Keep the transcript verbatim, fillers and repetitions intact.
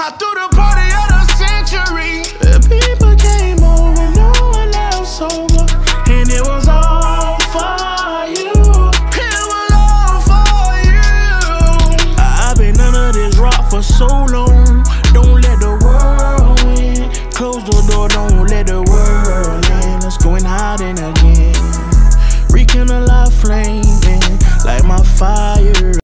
I threw the party of the century. The people came over, no one else sober, and it was all for you. It was all for you. I've been under this rock for so long.